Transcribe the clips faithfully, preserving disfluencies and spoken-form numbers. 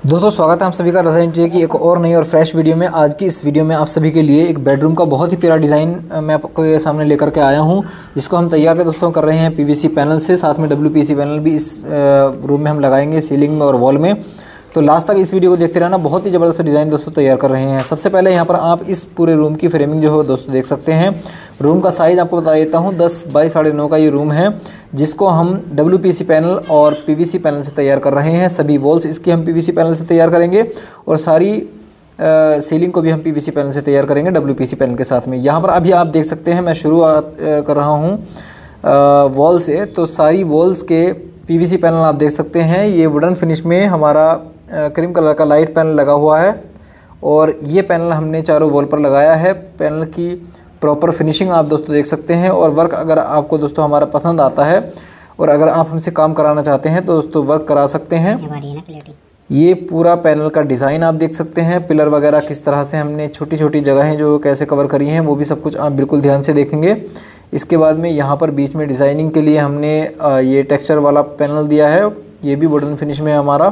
दोस्तों स्वागत है आप सभी का रज़ा इंटीरियर की एक और नई और फ्रेश वीडियो में। आज की इस वीडियो में आप सभी के लिए एक बेडरूम का बहुत ही प्यारा डिज़ाइन मैं आपको सामने लेकर के आया हूं, जिसको हम तैयार कर दोस्तों कर रहे हैं पीवीसी पैनल से। साथ में डब्ल्यूपीसी पैनल भी इस रूम में हम लगाएंगे, सीलिंग में और वॉल में। तो लास्ट तक इस वीडियो को देखते रहना, बहुत ही ज़बरदस्त डिज़ाइन दोस्तों तैयार कर रहे हैं। सबसे पहले यहाँ पर आप इस पूरे रूम की फ्रेमिंग जो है दोस्तों देख सकते हैं। रूम का साइज़ आपको बता देता हूँ, दस बाई साढ़े नौ का ये रूम है, जिसको हम डब्ल्यूपीसी पैनल और पीवीसी पैनल से तैयार कर रहे हैं। सभी वॉल्स इसकी हम पीवीसी पैनल से तैयार करेंगे और सारी सीलिंग को भी हम पीवीसी पैनल से तैयार करेंगे डब्ल्यूपीसी पैनल के साथ में। यहाँ पर अभी आप देख सकते हैं, मैं शुरुआत कर रहा हूँ वॉल से। तो सारी वॉल्स के पीवीसी पैनल आप देख सकते हैं। ये वुडन फिनिश में हमारा क्रीम कलर का लाइट पैनल लगा हुआ है और ये पैनल हमने चारों वॉल पर लगाया है। पैनल की प्रॉपर फिनिशिंग आप दोस्तों देख सकते हैं। और वर्क अगर आपको दोस्तों हमारा पसंद आता है और अगर आप हमसे काम कराना चाहते हैं तो दोस्तों वर्क करा सकते हैं। ये पूरा पैनल का डिज़ाइन आप देख सकते हैं। पिलर वगैरह किस तरह से हमने छोटी छोटी जगहें जो कैसे कवर करी हैं वो भी सब कुछ आप बिल्कुल ध्यान से देखेंगे। इसके बाद में यहाँ पर बीच में डिज़ाइनिंग के लिए हमने ये टेक्सचर वाला पैनल दिया है, ये भी वुडन फिनिश में है हमारा।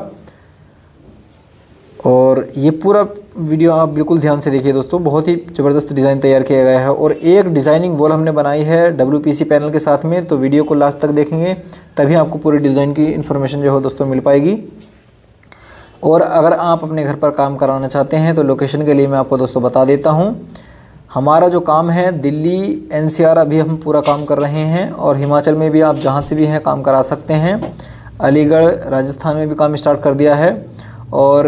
और ये पूरा वीडियो आप बिल्कुल ध्यान से देखिए दोस्तों, बहुत ही ज़बरदस्त डिज़ाइन तैयार किया गया है। और एक डिज़ाइनिंग वॉल हमने बनाई है डब्ल्यूपीसी पैनल के साथ में। तो वीडियो को लास्ट तक देखेंगे तभी आपको पूरी डिज़ाइन की इन्फॉर्मेशन जो है दोस्तों मिल पाएगी। और अगर आप अपने घर पर काम कराना चाहते हैं तो लोकेशन के लिए मैं आपको दोस्तों बता देता हूँ। हमारा जो काम है दिल्ली एनसीआर अभी हम पूरा काम कर रहे हैं, और हिमाचल में भी आप जहाँ से भी हैं काम करा सकते हैं। अलीगढ़ राजस्थान में भी काम स्टार्ट कर दिया है, और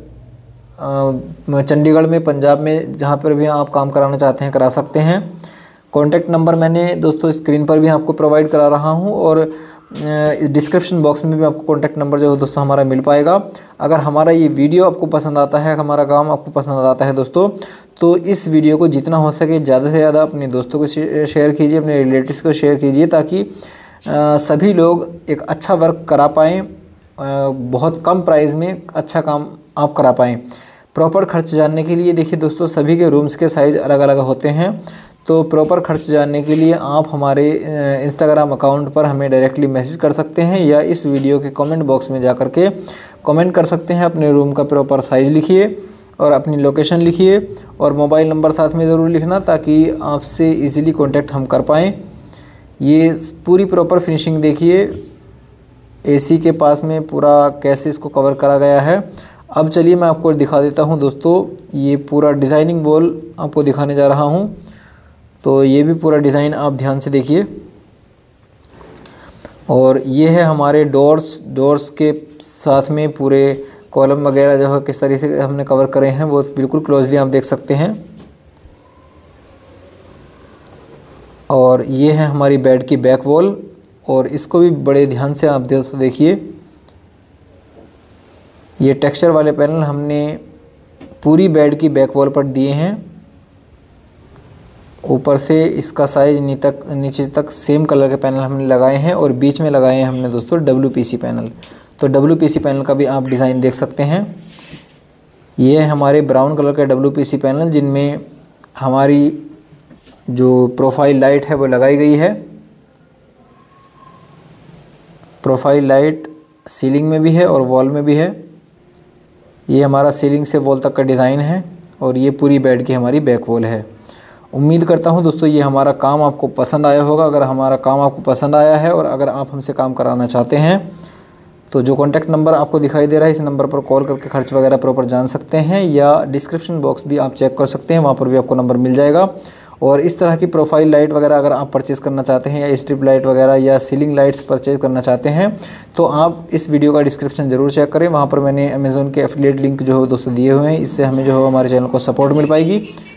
चंडीगढ़ में, पंजाब में, जहाँ पर भी आप काम कराना चाहते हैं करा सकते हैं। कॉन्टैक्ट नंबर मैंने दोस्तों स्क्रीन पर भी आपको प्रोवाइड करा रहा हूँ, और डिस्क्रिप्शन बॉक्स में भी आपको कॉन्टैक्ट नंबर जो है दोस्तों हमारा मिल पाएगा। अगर हमारा ये वीडियो आपको पसंद आता है, हमारा काम आपको पसंद आता है दोस्तों, तो इस वीडियो को जितना हो सके ज़्यादा से ज़्यादा अपने दोस्तों को शेयर कीजिए, अपने रिलेटिव्स को शेयर कीजिए, ताकि सभी लोग एक अच्छा वर्क करा पाएँ, बहुत कम प्राइस में अच्छा काम आप करा पाएँ। प्रॉपर खर्च जानने के लिए देखिए दोस्तों, सभी के रूम्स के साइज़ अलग अलग होते हैं। तो प्रॉपर खर्च जानने के लिए आप हमारे इंस्टाग्राम अकाउंट पर हमें डायरेक्टली मैसेज कर सकते हैं, या इस वीडियो के कमेंट बॉक्स में जा कर के कमेंट कर सकते हैं। अपने रूम का प्रॉपर साइज़ लिखिए और अपनी लोकेशन लिखिए, और मोबाइल नंबर साथ में ज़रूर लिखना, ताकि आपसे इजीली कांटेक्ट हम कर पाएँ। ये पूरी प्रॉपर फिनिशिंग देखिए, एसी के पास में पूरा कैसे इसको कवर करा गया है। अब चलिए मैं आपको दिखा देता हूं दोस्तों, ये पूरा डिज़ाइनिंग वॉल आपको दिखाने जा रहा हूं। तो ये भी पूरा डिज़ाइन आप ध्यान से देखिए। और ये है हमारे डोर्स डोर्स के साथ में पूरे कॉलम वगैरह जो है किस तरीके से हमने कवर करे हैं वो बिल्कुल क्लोजली आप देख सकते हैं। और ये है हमारी बेड की बैक वॉल, और इसको भी बड़े ध्यान से आप दोस्तों देखिए। ये टेक्सचर वाले पैनल हमने पूरी बेड की बैक वॉल पर दिए हैं। ऊपर से इसका साइज नी तक नीचे तक सेम कलर के पैनल हमने लगाए हैं, और बीच में लगाए हैं हमने दोस्तों डब्ल्यूपीसी पैनल। तो डब्ल्यूपीसी पैनल का भी आप डिज़ाइन देख सकते हैं। ये है हमारे ब्राउन कलर के डब्ल्यूपीसी पैनल, जिनमें हमारी जो प्रोफाइल लाइट है वो लगाई गई है। प्रोफाइल लाइट सीलिंग में भी है और वॉल में भी है। ये हमारा सीलिंग से वॉल तक का डिज़ाइन है, और ये पूरी बेड की हमारी बैक वॉल है। उम्मीद करता हूँ दोस्तों ये हमारा काम आपको पसंद आया होगा। अगर हमारा काम आपको पसंद आया है और अगर आप हमसे काम कराना चाहते हैं तो जो कॉन्टैक्ट नंबर आपको दिखाई दे रहा है, इस नंबर पर कॉल करके खर्च वगैरह प्रॉपर जान सकते हैं, या डिस्क्रिप्शन बॉक्स भी आप चेक कर सकते हैं, वहाँ पर भी आपको नंबर मिल जाएगा। और इस तरह की प्रोफाइल लाइट वगैरह अगर आप परचेज़ करना चाहते हैं, या स्ट्रिप लाइट वगैरह या सीलिंग लाइट्स परचेज़ करना चाहते हैं, तो आप इस वीडियो का डिस्क्रिप्शन ज़रूर चेक करें। वहाँ पर मैंने अमेज़ॉन के एफिलिएट लिंक जो है दोस्तों दिए हुए हैं। इससे हमें जो है हमारे चैनल को सपोर्ट मिल पाएगी।